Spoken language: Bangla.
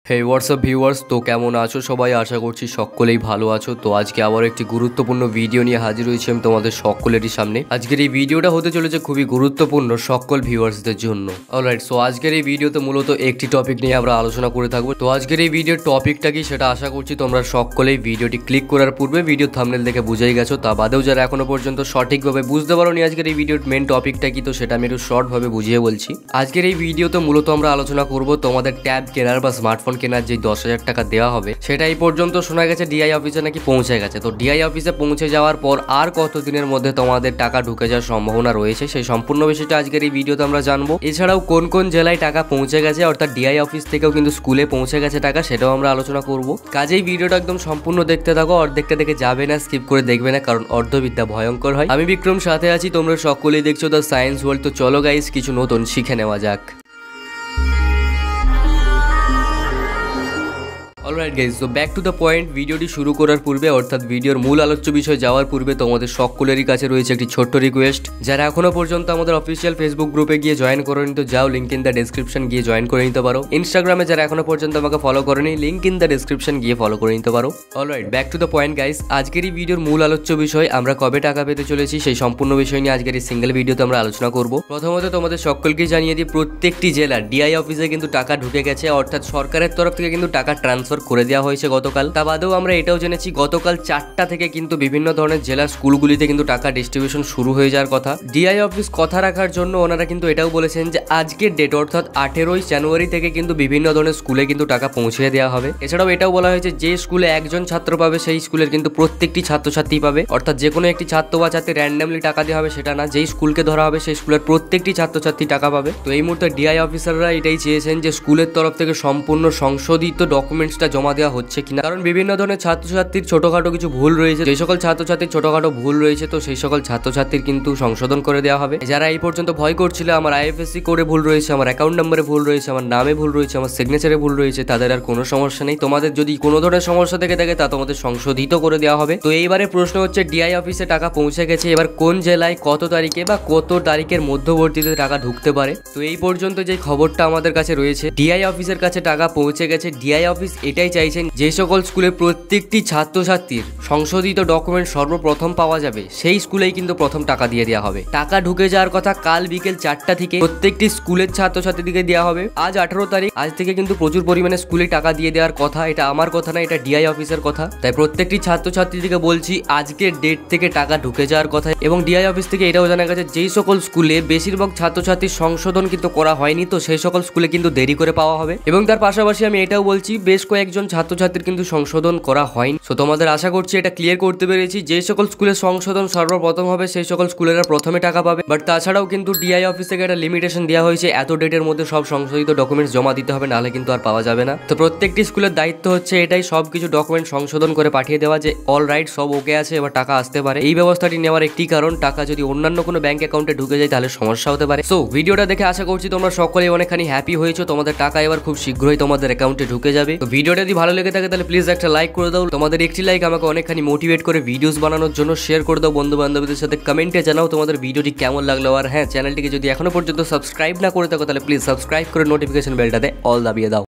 হে হোয়াটসঅ্যাপ ভিউয়ার্স, তো কেমন আছো সবাই? আশা করছি সকলেই ভালো আছো। তো আজকে আবার একটি গুরুত্বপূর্ণ ভিডিও নিয়ে হাজির হয়েছি আমি তোমাদের সকলেরই সামনে। আজকের এই ভিডিওটা হতে চলেছে খুবই গুরুত্বপূর্ণ সকল ভিউয়ার্সদের জন্য। অলরাইট, সো আজকের এই ভিডিওতে মূলত একটি টপিক নিয়ে আমরা আলোচনা করে থাকবো। তো আজকের এই ভিডিওর টপিকটা কি সেটা আশা করছি তোমরা সকলেই ভিডিওটি ক্লিক করার পূর্বে ভিডিও থাম্বনেল দেখে বুঝেই গেছো। তা বাদেও যারা এখনো পর্যন্ত সঠিকভাবে বুঝতে পারোনি আজকের এই ভিডিওর মেন টপিকটা কি, তো সেটা আমি একটু শর্টভাবে বুঝিয়ে বলছি। আজকের এই ভিডিওতে মূলত আমরা আলোচনা করব তোমাদের ট্যাব কেনার বা স্মার্টফোন কেনার যে 10,000 টাকা দেওয়া হবে সেটা এই পর্যন্ত শোনা গেছে ডিআই অফিসে নাকি পৌঁছে গেছে। তো ডিআই অফিসে পৌঁছে যাওয়ার পর আর কতদিনের মধ্যে তোমাদের টাকা ঢুকে যাওয়ার সম্ভাবনা রয়েছে সেই সম্পূর্ণ বিষয়টা আজকের এই ভিডিওতে আমরা জানবো। এছাড়াও কোন কোন জেলায় টাকা পৌঁছে গেছে, অর্থাৎ ডিআই অফিস থেকেও কিন্তু স্কুলে পৌঁছে গেছে টাকা, সেটাও আমরা আলোচনা করব। কাজেই ভিডিওটা একদম সম্পূর্ণ দেখতে থাকো, অর্ধেকটা দেখে যাবে না, স্কিপ করে দেখবে না, কারণ অর্ধবিদ্যা ভয়ঙ্কর হয়। আমি বিক্রম সাথে আছি, তোমরা সকলেই দেখছো দ্য সায়েন্স ওয়ার্ল্ড। তো চলো গাইস, কিছু নতুন শিখে নেওয়া যাক। অলরাইট গাইজ, তো ব্যাক টু দ্য পয়েন্ট। ভিডিওটি শুরু করার পূর্বে, অর্থাৎ ভিডিওর মূল আলোচ্য বিষয় যাওয়ার পূর্বে তোমাদের সকলেরই কাছে রয়েছে একটি ছোট্ট রিকোয়েস্ট। যারা এখনো পর্যন্ত আমাদের অফিসিয়াল ফেসবুক গ্রুপে গিয়ে জয়েন করে নিতে যাও, লিঙ্ক ইন দ্য ডেসক্রিপশন গিয়ে জয়েন করে নিতে পারো। ইনস্টাগ্রামে যারা এখনো পর্যন্ত আমাকে ফলো করেনি, লিঙ্ক ইন দ্য ডেসক্রিপশন গিয়ে ফলো করে নিতে পারো। Alright, back to the point guys. আজকের এই ভিডিওর মূল আলোচ্য বিষয় আমরা কবে টাকা পেতে চলেছি সেই সম্পূর্ণ বিষয় নিয়ে আজকের এই সিঙ্গেল ভিডিওতে আমরা আলোচনা করব। প্রথমত তোমাদের সকলকে জানিয়ে দিই, প্রত্যেকটি জেলার ডিআই অফিসে কিন্তু টাকা ঢুকে গেছে, অর্থাৎ সরকারের তরফ থেকে কিন্তু টাকা ট্রান্সফার করে দেওয়া হয়েছে গতকাল। তা বাদেও আমরা এটাও জেনেছি গতকাল 4টা থেকে কিন্তু বিভিন্ন ধরনের জেলা স্কুলগুলিতে কিন্তু টাকা ডিস্ট্রিবিউশন শুরু হয়ে যাওয়ার কথা। ডিআই অফিস কথা রাখার জন্য ওনারা কিন্তু এটাও বলেছেন যে আজকের ডেট অর্থাৎ 18ই জানুয়ারি থেকে কিন্তু বিভিন্ন ধরনের স্কুলে কিন্তু টাকা পৌঁছে দেওয়া হবে। এছাড়াও এটাও বলা হয়েছে যে স্কুলে একজন ছাত্র পাবে সেই স্কুলের কিন্তু প্রত্যেকটি ছাত্রছাত্রী পাবে, অর্থাৎ যে কোনো একটি ছাত্র বা ছাত্রী র্যান্ডামলি টাকা দেওয়া হবে সেটা না, যেই স্কুলকে ধরা হবে সেই স্কুলের প্রত্যেকটি ছাত্রছাত্রী টাকা পাবে। তো এই মুহূর্তে ডিআই অফিসাররা এটাই চেয়েছেন যে স্কুলের তরফ থেকে সম্পূর্ণ সংশোধিত ডকুমেন্টসটা জমা দেওয়া হচ্ছে কিনা, কারণ বিভিন্ন ধরনের ছাত্রছাত্রীর ছোটখাটো কিছু ভুল রয়েছে। যে সকল ছাত্রছাত্রীর ছোটখাটো ভুল রয়েছে তো সেই সকল ছাত্রছাত্রীর কিন্তু সংশোধন করে দেওয়া হবে। যারা এই পর্যন্ত ভয় করছিল আমার আইএফএসসি কোডে ভুল রয়েছে, আমার অ্যাকাউন্ট নাম্বারে ভুল রয়েছে, আমার নামে ভুল রয়েছে, আমার সিগনেচারে ভুল রয়েছে, তাদের আর কোনো সমস্যা নেই। তোমাদের যদি কোনো ধরনের সমস্যা থেকে থাকে তা তোমাদের সংশোধিত করে দেওয়া হবে। তো এইবারে প্রশ্ন হচ্ছে ডিআই অফিসে টাকা পৌঁছে গেছে, এবার কোন জেলায় কত তারিখে বা কত তারিখের মধ্যবর্তীতে টাকা ঢুকতে পারে। তো এই পর্যন্ত যে খবরটা আমাদের কাছে রয়েছে, ডিআই অফিসের কাছে টাকা পৌঁছে গেছে। ডিআই অফিস এটাই চাইছেন যে সকল স্কুলে প্রত্যেকটি ছাত্রছাত্রীর সংশোধিত ডকুমেন্ট সর্বপ্রথম পাওয়া যাবে সেই স্কুলেই কিন্তু প্রথম টাকা দিয়ে দেওয়া হবে। টাকা ঢুকে যাওয়ার কথা কাল বিকেল 4টা থেকে প্রত্যেকটি স্কুলের ছাত্রছাত্রীদেরকে দেওয়া হবে। আজ 18 তারিখ, আজ থেকে কিন্তু প্রচুর পরিমাণে স্কুলে টাকা দিয়ে দেওয়ার কথা। এটা আমার কথা না, এটা ডিআই অফিসের কথা। তাই প্রত্যেকটি ছাত্রছাত্রীদেরকে বলছি আজকের ডেট থেকে টাকা ঢুকে যাওয়ার কথা। এবং ডিআই অফিস থেকে এটাও জানা গেছে যেই সকল স্কুলে বেশিরভাগ ছাত্রছাত্রীর সংশোধন কিন্তু করা হয়নি তো সেই সকল স্কুলে কিন্তু দেরি করে পাওয়া হবে। এবং তার পাশাপাশি আমি এটাও বলছি বেশ কয়েকজন ছাত্রছাত্রীর কিন্তু সংশোধন করা হয়নি। সো তোমাদের আশা করছি এটা ক্লিয়ার করতে পেরেছি। যে সকল স্কুলের সংশোধন সর্বপ্রথম হবে সেই সকল স্কুলেরা প্রথমে টাকা পাবে। বাট তাছাড়াও কিন্তু ডিআই অফিস থেকে একটা লিমিটেশন দেওয়া হয়েছে, এত ডেটের মধ্যে সব সংশোধিত ডকুমেন্টস জমা দিতে হবে, নাহলে কিন্তু আর পাওয়া যাবে না। তো প্রত্যেকটি স্কুলের দায়িত্ব হচ্ছে এটাই, সবকিছু ডকুমেন্ট সংশোধন করে পাঠিয়ে দেওয়া যে অল রাইট সব ওকে আছে, এবার টাকা আসতে পারে। এই ব্যবস্থাটি নেওয়ার একটি কারণ, টাকা যদি অন্যান্য কোনো ব্যাংক অ্যাকাউন্টে ঢুকে যায় তাহলে সমস্যা হতে পারে। সো ভিডিওটা দেখে আশা করছি তোমরা সকলেই অনেকখানি হ্যাপি হয়েছো, তোমাদের টাকা এবার খুব শীঘ্রই তোমাদের অ্যাকাউন্টে ঢুকে যাবে। তো ভিডিওটা যদি ভালো লেগে থাকে তাহলে প্লিজ একটা লাইক করে দাও। তোমাদের একটি লাইক আমাকে অনেকখানি মোটিভেট করে ভিডিওস বানানোর জন্য। শেয়ার করে দাও বন্ধু বান্ধবীদের সাথে, কমেন্টে জানাও তোমাদের ভিডিওটি কেমন লাগলো। আর হ্যাঁ, চ্যানেলটিকে যদি এখনো পর্যন্ত সাবস্ক্রাইব না করে থাকো তাহলে প্লিজ সাবস্ক্রাইব করে নোটিফিকেশন বেলটাতে অল দাবিয়ে দাও।